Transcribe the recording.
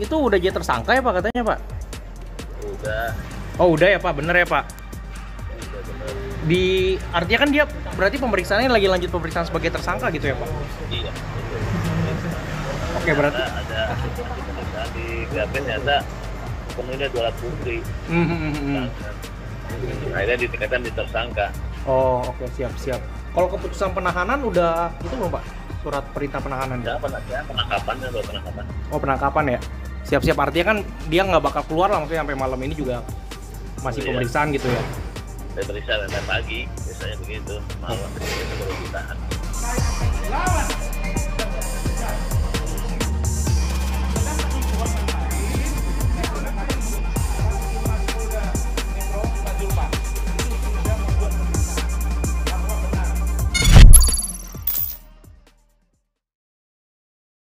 itu udah jadi tersangka ya Pak katanya Pak? Udah. Oh udah ya Pak, bener ya Pak? Udah bener. Artinya kan dia berarti pemeriksaannya lagi lanjut pemeriksaan sebagai tersangka gitu ya Pak? Iya, betul. Oke berarti. Ada pemeriksaan di BAP ternyata penuhnya 2 alat bukti. Akhirnya ditingkatkan di tersangka. Oh oke, siap. Kalau keputusan penahanan udah itu belum Pak? Surat perintah penahanan? Ya, penangkapan ya, penangkapan. Oh penangkapan ya? Siap artinya kan dia nggak bakal keluar lah maksudnya sampai malam ini juga masih Iya. pemeriksaan gitu ya? Saya periksa dan pagi, biasanya begitu. Malam itu baru ditahan.